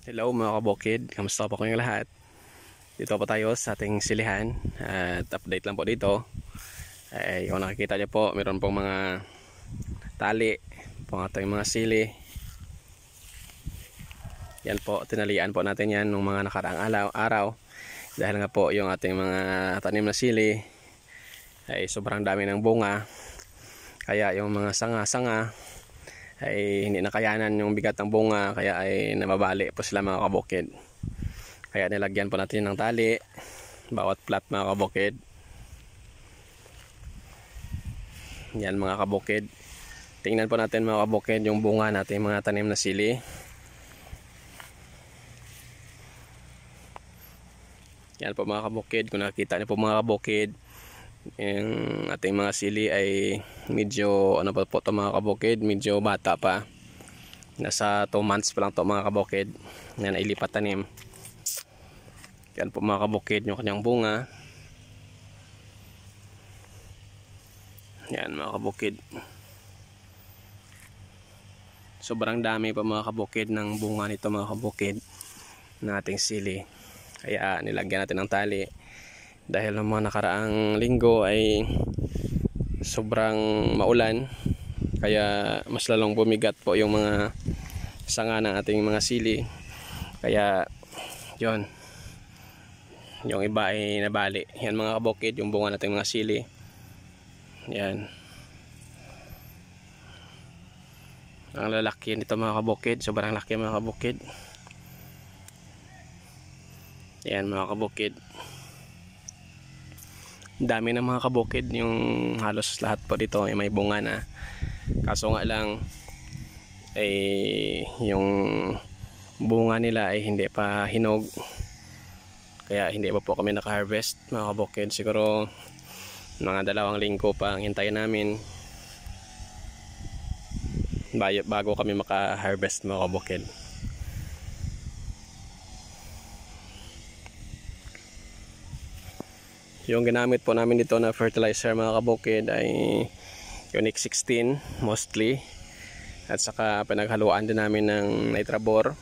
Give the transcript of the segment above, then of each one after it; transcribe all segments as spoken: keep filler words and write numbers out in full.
Hello mga kabukid, kamusta po kayong lahat? Dito po tayo sa ating silihan at update lang po dito. Ay, kung nakikita nyo po, meron pong mga tali pong ating mga sili. Yan po, tinalian po natin yan ng mga nakaraang araw. Dahil nga po yung ating mga tanim na sili ay sobrang dami ng bunga. Kaya yung mga sanga-sanga ay hindi nakayanan yung bigat ng bunga, kaya ay nababali po sila mga kabukid. Kaya nilagyan po natin ng tali bawat plat mga kabukid. Yan mga kabukid, tingnan po natin mga kabukid yung bunga natin mga tanim na sili. Yan po mga kabukid, kung nakikita niyo po mga kabukid, yung ating mga sili ay medyo ano pa po ito mga kabukid, medyo bata pa, nasa two months pa lang ito mga kabukid na nailipat tanim. Yan po mga kabukid yung kanyang bunga. Yan mga kabukid, sobrang dami pa mga kabukid ng bunga nito mga kabukid na ating sili. Kaya nilagyan natin ng tali dahil ng mga nakaraang linggo ay sobrang maulan, kaya mas lalong bumigat po yung mga sanga ng ating mga sili. Kaya yon, yung iba ay nabali. Yan mga kabukid yung bunga nating mga sili. Yan, ang lalaki nito mga kabukid, sobrang laki mga kabukid. Yan mga kabukid, dami ng mga kabukid, yung halos lahat po dito ay may bunga na. Kaso nga lang ay yung bunga nila ay hindi pa hinog, kaya hindi pa po kami naka-harvest mga kabukid. Siguro mga dalawang linggo pa ang hintayin namin bago kami maka-harvest mga kabukid. Yung ginamit po namin dito na fertilizer mga kabukid ay Unique sixteen mostly, at saka pinaghaluan din namin ng Nitrabor.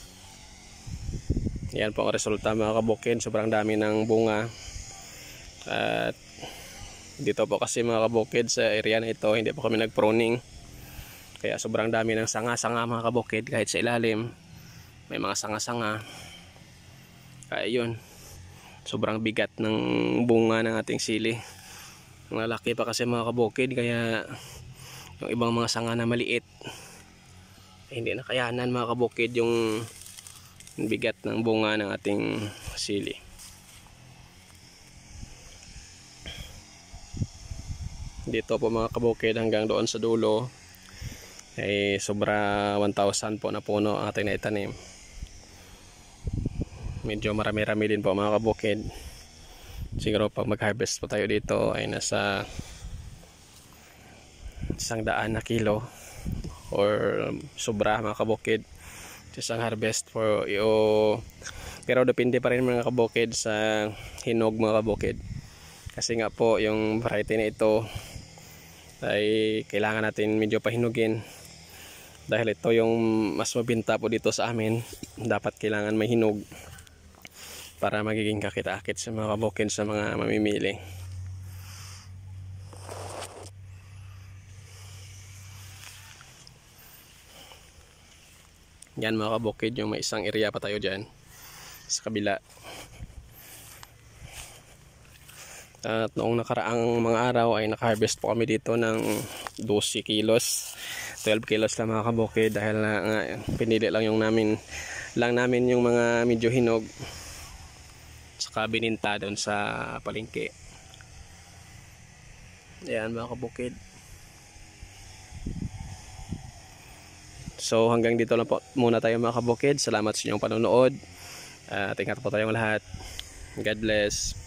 Yan po ang resulta mga kabukid, sobrang dami ng bunga. At dito po kasi mga kabukid sa area na ito hindi po kami nag-pruning, kaya sobrang dami ng sanga-sanga mga kabukid. Kahit sa ilalim may mga sanga-sanga, kaya yun, sobrang bigat ng bunga ng ating sili. Malaki pa kasi mga kabukid, kaya yung ibang mga sanga na maliit eh, hindi nakayanan mga kabukid yung bigat ng bunga ng ating sili. Dito po mga kabukid hanggang doon sa dulo ay sobra one thousand po na puno ang ating naitanim. Medyo marami-rami din po mga kabukid. Siguro pag mag-harvest po tayo dito ay nasa isang daan na kilo or sobra mga kabukid isang harvest for iyo. Pero depende pa rin mga kabukid sa hinog mga kabukid, kasi nga po yung variety na ito ay kailangan natin medyo pahinugin, dahil ito yung mas mabinta po dito sa amin. Dapat kailangan may hinog para magiging kakita-akit sa mga kabukid sa mga mamimili. Yan mga kabukid, yung may isang area pa tayo dyan sa kabila. At noong nakaraang mga araw ay naka-harvest po kami dito ng twelve kilos, twelve kilos lang mga kabukid, dahil na nga, pinili lang yung namin lang namin yung mga medyo hinog, saka bininta doon sa palengke. Ayan mga kabukid. So hanggang dito lang po muna tayo mga kabukid. Salamat sa inyong panonood. At ingat po tayong lahat. God bless.